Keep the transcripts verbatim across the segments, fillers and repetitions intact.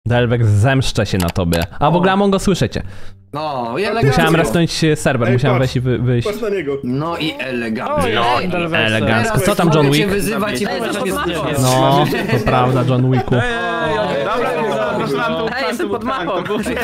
Delvex, zemszczę się na tobie. A w ogóle Among Us słyszycie. No, i elegancko. Musiałem resnąć serwer, Ej, musiałem patrz, wejść i wy, wyjść. Patrz na niego. No i elegancko. No i elegancko. Co tam, Teraz John mogę cię Wick? wyzywać i No, to prawda, John Wicku. Dobra, Ej, jestem pod mapą.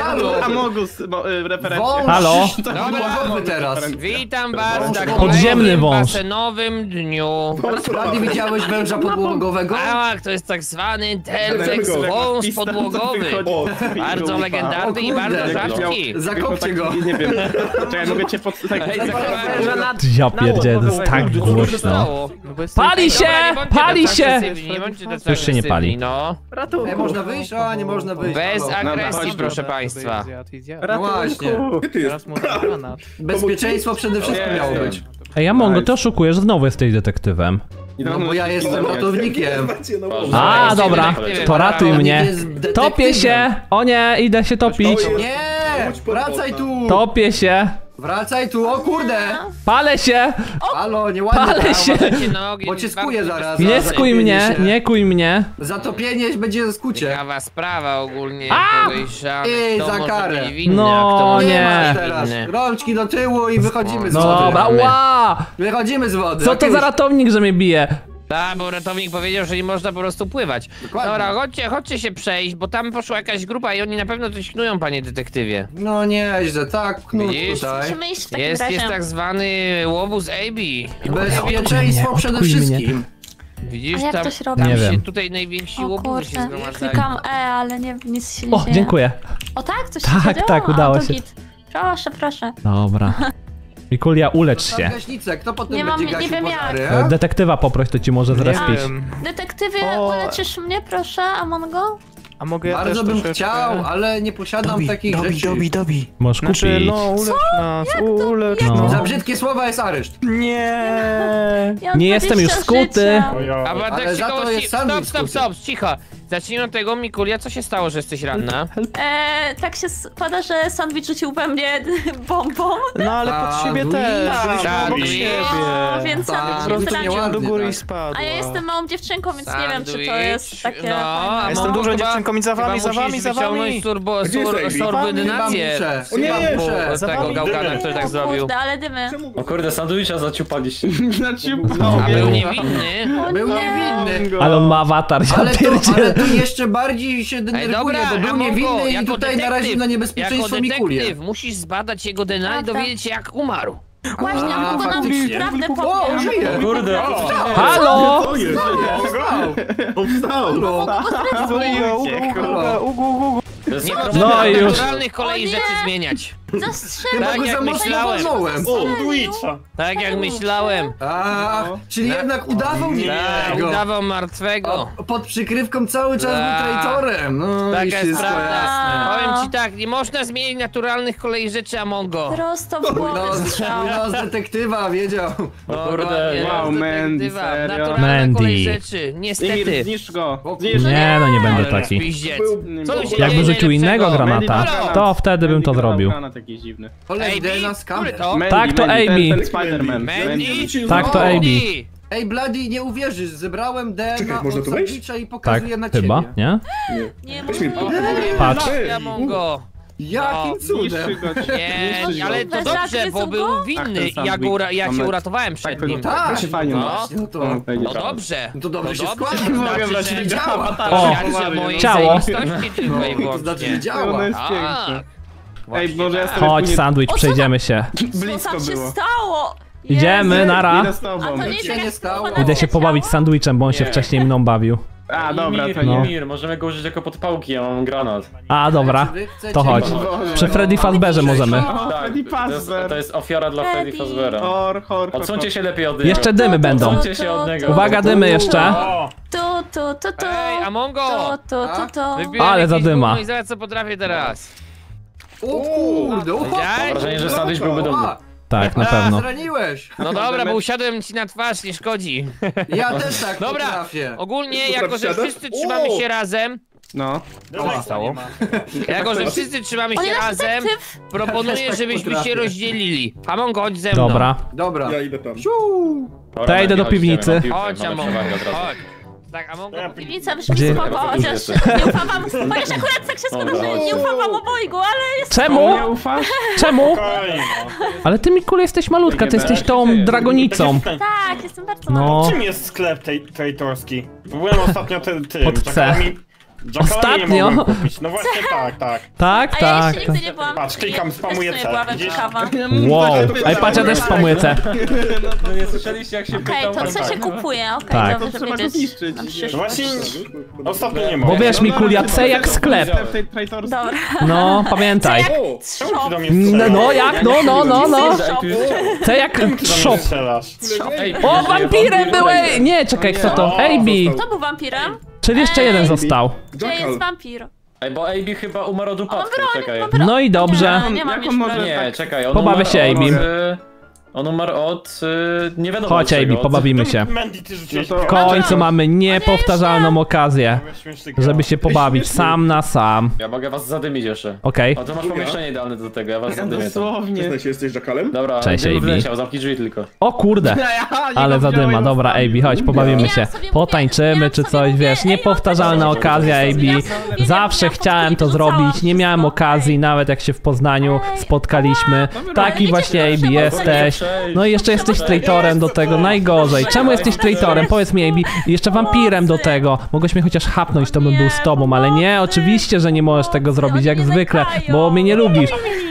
Amogus, referencja. Wąż Halo? podłogowy teraz. Witam was na Podziemny kolejnym wąż. basenowym dniu. Rady, widziałeś węża podłogowego? Tak, to jest tak zwany Delvex Dlaczego? wąż podłogowy. O, Bardzo legendarny i bardzo kurde. rzadki. Zakopcie go. Nie wiem. Czekaj, mogę cię pod... Tak, Ej, zakopałem. Ja pierdzielę, to jest tak głośno. Pali się! Pali się! Nie bądźcie tacy Już się nie pali. agresywni, no. Ej, można wyjść? A, nie można wyjść. Bez Halo. agresji, chodź, proszę państwa. No właśnie. gdzie ty jest? Bezpieczeństwo przede wszystkim miało być. Ej, Amongo, ty oszukujesz, znowu jesteś detektywem. No bo ja jestem ratownikiem. Macie, no może. A, jest dobra, detektywem. to ratuj Ratownik mnie. jest detektywem. Topię się! O nie, idę się topić. Nie! Wracaj tu! Topię się! Wracaj tu, o kurde! Palę się! Halo, nieładnie Palę tam. się! Uważajcie na ogień, Bo cię jest skuje bardzo zaraz. Nie Za skuj zatopienie mnie, się. nie kuj mnie. Zatopienie będzie skucie. ciekawa sprawa ogólnie. A! Podejrzany, Ej, kto za może karę. być winny, No, a kto może nie. Masz być teraz. winny. Rączki do tyłu i wychodzimy z No wody. dobra, ła! Wychodzimy z wody. Co to za Jakiegoś- ratownik, że mnie bije? Tak, bo ratownik powiedział, że nie można po prostu pływać. Dokładnie. Dobra, chodźcie, chodźcie się przejść, bo tam poszła jakaś grupa i oni na pewno coś knują, panie detektywie. No nieźle, tak, knut Widzisz? tutaj. Musimy iść w takim Jest, razie. jest tak zwany łobuz A B. Bezpieczeństwo Odkuj przede mnie, odkuj wszystkim. Widzisz, A jak tam, to się robi? tam Nie się wiem. tutaj najwięksi O łobuzy się kurde, zgromadzają. klikam E, ale nie, nic się nie O, dzieje. dziękuję. O tak? Coś się Tak, dzieje? tak, O, udało to się. git. Proszę, proszę. Dobra. Mikulia, ulecz Tam się. gaśnicę, kto potem Nie mam- będzie nie gasił wiem jak. pożary? E, Detektywa poproś, to ci może zrespić. Detektywie, O. uleczysz mnie, proszę, Amongo? A mogę ja Bardzo też bym troszeczkę... chciał, ale nie posiadam takich rzeczy. dobi. Możesz Znaczy, kupić. no, ulecz nas, ulecz No. nas. Za brzydkie słowa jest areszt. Nie. Ja mam Nie jestem już dwadzieścia skuty. życia. A bo Ale tak za się to koło... jest Stop, sandwich stop, stop, cicho. Zacznijmy od tego, Mikulia, co się stało, że jesteś ranna? E, tak się składa, że sandwich rzucił we mnie bombą, No ale pod Tak, siebie Luis. też, byliśmy Tak, obok Luis. siebie. więc Tak, sandwich po mnie prostu zranił. nieładnie. Do góry i tak. spadła. A ja jestem małą dziewczynką, więc nie wiem, czy to Sandwich, jest takie no, fajne. a Jestem mo- dużą chyba- dziewczynką i za chyba wami, za musisz wami, za wyciągnąć wami. Turbo, Gdzie jest sur, Amy? Chyba sorbynację. muszę, O nie, chyba nie. muszę. Za Tego wami. gałgana, który tak O zrobił. kurde, ale dymy. Czemu O kurde, sandwicha zaciupaliście. A był niewinny. O Był nie. niewinny. Ale on ma awatar, ja Ale to, pierdzielę. ale tu jeszcze bardziej się Ej, denerwuje, dobra, bo był Amongo, niewinny i jako tutaj detektyw, naraził na jako niebezpieczeństwo Mikulię. detektyw musisz zbadać jego D N A i Prawda. dowiedzieć się, jak umarł. Właśnie, A, tylko nam faktycznie. prawdę O, powiem. żyje! O kurde, Halo! To jest? On wstał. Nie Halo. można No i już. naturalnych kolei O nie. rzeczy zmieniać. Zastrzelę Tak go jak myślałem. zamordował. Sandwicha. Tak jak myślałem. A, czyli jednak udawał Tak, niewinnego. udawał martwego. O, pod przykrywką cały czas był Tak. traitorem. No i Taka jest wszystko prawda. jasne. Powiem ci tak, nie można zmienić naturalnych kolei rzeczy Amongo. Prosto w No, głowę z, strzał. no, z detektywa wiedział. No, kurde, dokładnie, wow, z Mandy, detektywa. serio? Naturalne Mandy. kolej rzeczy, niestety. Zniszcz go. O, Zniszcz go. Nie, no nie będę Ale taki. rozpiździec. Był- Co tu się Jakby dzieje rzucił innego najlepszego? granata, Mandy to wtedy bym to Mandy zrobił. granat jakiś dziwny. Cholera, Ej, D N A Bi, skaner. który to? Mandy, Tak, to Mandy, A B. Ten, ten Spider-Man. Mandy? Tak, to A B. Mandy. Ej, Bloody, nie uwierzysz, zebrałem D N A Czekaj, można od tu wejść? sandwicha i Tak, pokazuję na ciebie. chyba, nie? Nie Weź mi mówię. Patrz. Amongo. Jakim cudem? Niszczy go. Nie, ale to Bez dobrze, zakresu bo był go? winny Tak, ten i ja, go, ura- ja cię sandwich. uratowałem przed Tak, nim. tak. To się fajnie No. ma. No to... No dobrze. No to dobrze się No składa. dobrze, Mogę znaczy, brać że działa. O, świadczy o mojej ciało. zajebistości tylko i To znaczy, że wyłącznie. działa. Ono jest Tak. piękne. Właśnie Ej, Boże, ja tak. jestem- Chodź, sandwich, przejdziemy się. Co Blisko tam się było. stało? Idziemy, Jezu. nara. Idę z A tobą. to nie Nic jest się nie jakaś stało. profanacja Idę się pobawić ciała? sandwichem, bo on się Nie. wcześniej mną bawił. A, dobra, to Imir, nie. Imir, możemy go użyć jako podpałki, ja mam granat. A, dobra. Czy wy chcecie- To chodź. Boże. Przy Freddy Fazbearze możemy. O, Tak, Freddy to jest, Fazbear. to jest ofiara dla Freddy Freddy. Fazbeara. Hor, hor, hor, Odsuńcie hor. się lepiej od niego. Jeszcze dymy będą. Odsuńcie się od niego. Uwaga, dymy jeszcze. Tu, tu, tu, tu. Ej, Amongo! Tu, tu, tu, tu. Wypiłem Ale jakieś zadyma. gówno i zobacz co potrafię teraz. O kurde, o, Widziałeś? Mam wrażenie, że sandwich byłby dobry. a, Tak, na A, pewno. zraniłeś. No dobra, bo usiadłem ci na twarz, nie szkodzi. Ja też tak Dobra, potrafię. ogólnie Potrafisz jako, że siadać? wszyscy trzymamy O! się razem, No. Co się stało? jako, że wszyscy trzymamy On się jest razem, detektyw. proponuję, Ja też tak żebyśmy się potrafię. rozdzielili. Amongo, chodź ze mną. Dobra. Dobra. Ja idę tam. Ciu. Dobra, To ja idę Mandy, do chodź, piwnicy. idziemy, mam piłkę, Chodź, mamy Amongo, przewagę od razu. chodź. Tak, a mogę... Piwnica brzmi Gdzie? spoko, chociaż nie ufam wam, chociaż akurat tak się składa, że nie ufam wam obojgu, ale jest... Czemu? Nie ufasz? Czemu? Spokojnie, no. Ale ty, Mikul, jesteś malutka, ty jesteś tą dragonicą. Tak, jestem bardzo No. Czym jest sklep tej traitorski? Byłem ostatnio tym, tym. Pod C. Jackalami- Jackalami Ostatnio? nie mogłem kupić. No właśnie tak, tak. Tak, A ja tak. jeszcze nigdy nie byłam... Patrz, klikam, spamuję Też C. nie byłam Widzisz? ciekawa. Wow. Ej, patrz, ja też spamuję C. No nie słyszeliście jak się Okej, to co się kupuje? Okej, Tak. dobrze Trzeba go wiedzieć. zniszczyć. Na No przyszłość. właśnie, ostatnio nie Bo mogłem. wiesz, Mikulia, C jak sklep. Dobra. No, C pamiętaj. jak Czemu ty trzop. do mnie No, strzelasz? no jak, no, no, no, no. C jak Ty do mnie trzop. strzelasz. O, wampirem byłeś! Nie, czekaj, kto to? A B. Kto był wampirem? Czyli jeszcze jeden został. Gdzie jest wampir? Ej, bo A B chyba umarł od O, mam upadku, broń, czekaj. mam broń. No i dobrze. Nie, nie mam Jak już on może- broni. Nie, czekaj, on Pobawię umarł się, od... A B. y, On umarł od... y, nie wiadomo Chodź, od A czego, B, od- pobawimy się. Mandy, ty rzuciłeś No to- W końcu mamy niepowtarzalną okazję, śmieszny żeby się pobawić sam na sam. Ja mogę was zadymić jeszcze. Okej. A to masz pomieszczenie idealne do tego, ja was zadymię tam. Dosłownie. Przyznaj się, jesteś Jackalem? Dobra, Cześć, dym A B. wleciał, zamknij drzwi tylko. O kurde. Ale zadyma, dobra, A B, chodź, pobawimy się. Potańczymy czy coś, wiesz, niepowtarzalna okazja, A B. Zawsze chciałem to zrobić, nie miałem okazji, nawet jak się w Poznaniu spotkaliśmy. Taki właśnie A B jesteś. No i jeszcze jesteś traitorem do tego, najgorzej. Czemu jesteś traitorem? Powiedz mi, A B. I jeszcze wampirem do tego. Mogłeś mnie chociaż hapnąć, to bym był z tobą, ale nie, oczywiście, że nie możesz tego zrobić, jak zwykle, bo mnie nie lubisz.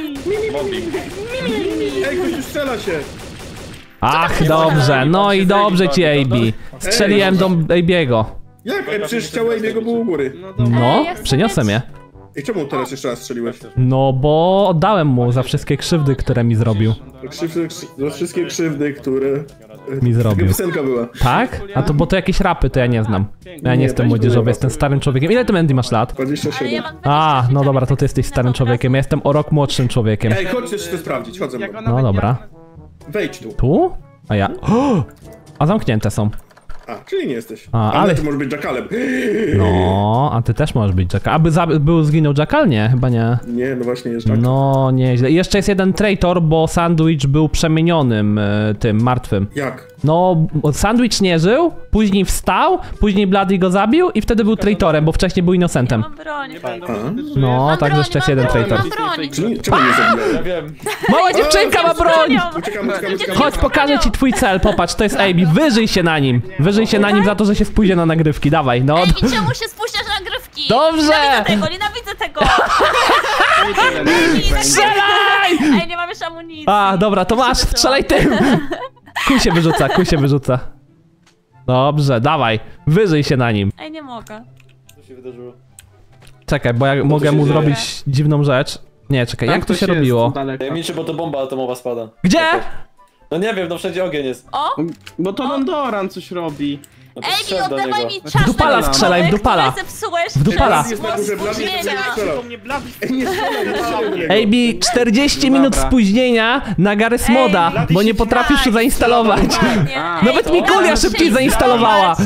Ej, ktoś już strzela się! Ach, dobrze, no i dobrze ci, A B. Strzeliłem do A B'ego. Jak? Ej, przecież ciało jego było u góry. No, przyniosłem je. I czemu teraz jeszcze raz strzeliłeś? No bo oddałem mu za wszystkie krzywdy, które mi zrobił. Krzywdy, za wszystkie krzywdy, które... Mi zrobił. Piosenka była. Tak? A to bo to jakieś rapy, to ja nie znam. Ja nie jestem młodzieżowy, jestem starym człowiekiem. Ile ty, Mandy, masz lat? dwadzieścia Ale ja siedem. mam dwadzieścia A, trzy, no tak, dobra, to ty jesteś starym człowiekiem, ja jestem o rok młodszym człowiekiem. Ej, chodź jeszcze to sprawdzić, chodzę. No dobra. Wejdź tu. Tu? A ja... O! A zamknięte są. A, czyli nie jesteś. A, Ale ale- ty możesz być Jackalem. No, a ty też możesz być Jackal. Aby za... był zginął Jackal? Nie, chyba nie. Nie, no właśnie jest Jackal. No, nieźle. I jeszcze jest jeden traitor, bo Sandwich był przemienionym e, tym, martwym. Jak? No, bo Sandwich nie żył, później wstał, później Bloody go zabił i wtedy był traitorem, bo wcześniej był innocentem. Mam broń. A? No, Mam tak broń, jeszcze jest mam jeden broń, traitor. Mam broń. Czyli, czemu nie zabijałeś? Ja wiem. Mała dziewczynka ma broń! Uciekam, uciekam, uciekam. Chodź, pokażę ci twój cel, popatrz, to jest A B. Wyżyj się na nim. Wyżyj się na nim za to, że się spóźnia na nagrywki, dawaj, no. Ej, i czemu się spuszczasz na nagrywki? Dobrze! Nienawidzę tego, nienawidzę tego! Strzelaj! Ej, nie mam już amunicji. A, dobra, to masz, strzelaj tym! Kuj się wyrzuca, kuj się wyrzuca. Dobrze, dawaj, wyżyj się na nim. Ej, nie mogę. Co się wydarzyło? Czekaj, bo ja mogę mu zrobić dziwną rzecz. Nie, czekaj, jak to się robiło? Ja milczę, bo to bomba atomowa spada. Gdzie? No nie wiem, no wszędzie ogień jest. O! Bo to Londoran coś robi. No to Ej, strzel nie do oddawaj niego. mi czas W dupala na strzelaj, w rozmowę, dupala. które zepsułeś W dupala. przez Jest na górze, Blady spóźnienia. jest Do strzelał. mnie Blady Ej, nie strzelaj, nie strzelaj w niego. A B, czterdzieści minut Dobra. spóźnienia na Garry's Moda, Blady bo nie się potrafisz tak, zainstalować. Nie, Nawet ej, Mikulia nie szybciej mam zainstalowała.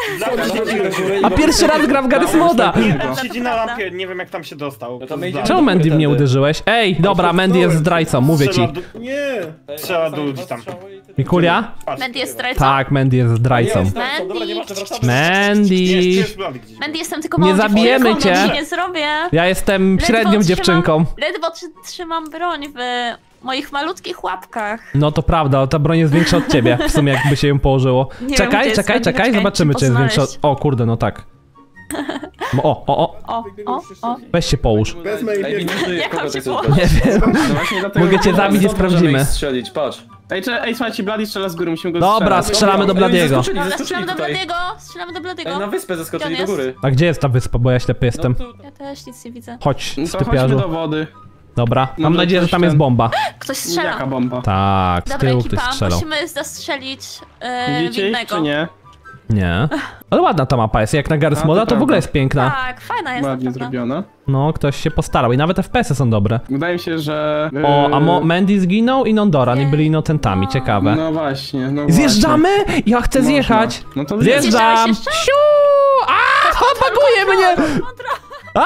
A A pierwszy raz gra w Garry's Moda. siedzi na lampie, nie wiem jak tam się dostał. No to my idziemy. Czemu Mandy mnie uderzyłeś? Ej, dobra, Mandy jest zdrajcą, mówię ci. Strzela do- Nie! Strzela do ludzi tam. Mikulia? Mandy jest zdrajcą? Tak, Mandy jest zdrajcą. Dobra, nie masz, wracamy. Mandy! Jest, jest Blady gdzieś. Mandy, jestem tylko Nie małą zabijemy dziewczynką, cię. nic nie zrobię. Ja jestem Ledwo średnią trzymam- dziewczynką. Ledwo trzy, trzymam broń w moich malutkich łapkach. No to prawda, ta broń jest większa od ciebie, w sumie jakby się ją położyło. Nie wiem, Czekaj, gdzie jest czekaj, Mandy, czekaj, czekaj, zobaczymy czy czy jest większa od... poznaleźć. O kurde, no tak. O, o, o, O, o, o. weź się połóż. Wezmę i Ej, biegnę. nie żyje, Jak kogo mam ty się chcesz położyć? brać? Nie wiem. No właśnie dlatego... Mogę cię zabić i Stąd możemy sprawdzimy. ich strzelić, patrz. Ej, cze- ej, słuchajcie, Blady strzela z góry, musimy go Dobra, strzelać. strzelamy do Bladiego. Zaskoczyli, Dobra, zaskoczyli strzelam do tutaj. Bladiego, strzelam do Bladiego. Ej, na wyspę zaskoczyli Gdzie do on góry. A gdzie jest ta wyspa, bo ja ślepy jestem. No tu- Ja też nic nie widzę. Chodź, No to chodźmy stypiarzu. do wody. Dobra, mam Może nadzieję, że coś tam jest ten- bomba. Ktoś strzela. Jaka bomba? Tak, z Dobra tyłu ktoś ekipa, strzelał. musimy zastrzelić yy, Widzicie ich, winnego. czy nie? Nie. Ale ładna ta mapa jest, jak na Garry's A, to Moda, to w prawda. ogóle jest piękna. Tak, fajna jest Ładnie naprawdę. zrobiona. No, ktoś się postarał i nawet F P S y są dobre. Wydaje mi się, że... O, a Mo yy, Mandy zginął i Nondoran i byli innocentami, No. ciekawe. No właśnie, no Zjeżdżamy? Ja chcę Można. zjechać. No to Zjeżdżam! Zjeżdżałeś jeszcze? Siu! A, baguje mnie! A,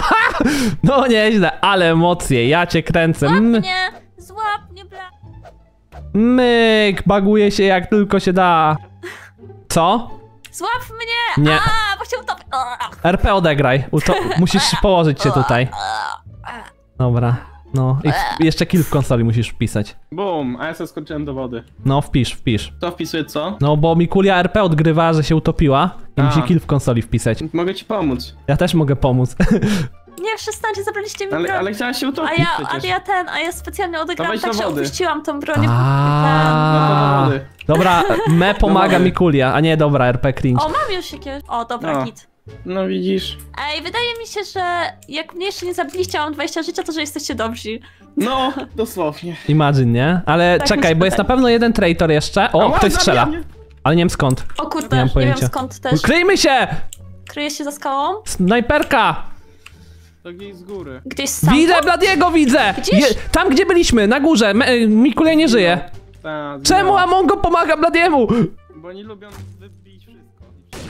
no nieźle, ale emocje, ja cię kręcę. Złap M mnie, złap mnie, bla. myk, baguje się jak tylko się da. Co? Złap mnie! Nie. A, bo się utopię. R P odegraj. Uto musisz położyć się tutaj. Dobra. No i w jeszcze kill w konsoli musisz wpisać. Bum, a ja sobie skoczyłem do wody. No wpisz, wpisz. To wpisuje co? No bo Mikulia R P odgrywa, że się utopiła i A. musi kill w konsoli wpisać. Mogę ci pomóc. Ja też mogę pomóc. Nie, przestańcie, zabraliście mi Ale, broń. ale chciałaś się utopić A ja, przecież. a ja ten, a ja specjalnie To odegrałam wejdź tak, do że wody. opuściłam tą broń. No to do wody. Dobra, me pomaga wody. Mikulia, a nie dobra, R P cringe. O, mam już jakieś... O, dobra, No. git. No widzisz. Ej, wydaje mi się, że jak mnie jeszcze nie zabiliście, a mam dwadzieścia życia, to że jesteście dobrzy. No, dosłownie. Imagine, nie? Ale Tak mi czekaj, się bo jest na wydaje. pewno jeden traitor jeszcze. O, Ała, ktoś zabija strzela. mnie. Ale nie wiem skąd. O kurde, Nie mam nie, pojęcia. wiem skąd też. Kryjmy się! Kryje się za skałą? Snajperka! To gdzieś z góry. Gdzieś sam. Widzę Bladiego, widzę! Gdzieś? Je, tam gdzie byliśmy, na górze. Me, y, Mikulia nie żyje. Ta, Czemu zginęła. Amongo pomaga Bladiemu? Bo oni lubią wybić wszystko.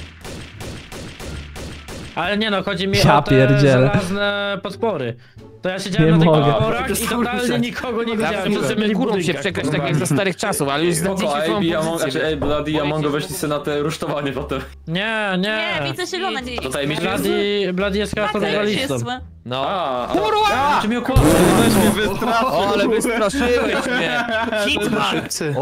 Ale nie no, chodzi mi Ja o te pierdzielę. żelazne podpory. To ja siedziałem Nie na tych mogę. podporach i totalnie nikogo nie widziałem. Zawsze Wszyscy mieli górą się budynek. przekraść, tak jak za starych czasów, ale już Spoko, znaleźliśmy Ej, ja swoją mam, znaczy, pozycję. ej, Bloody i Amongo weszli sobie na te rusztowanie potem. Nie, nie. Nie, widzę zielone gdzieś. Tutaj mi się Bloody, Bloody jest chyba Bardzo już survivalistą. jest złe. No. A, Kurwa! Czy mi okłamał? Też mnie wystraszył. O, ale wystraszyłeś mnie! Hitman!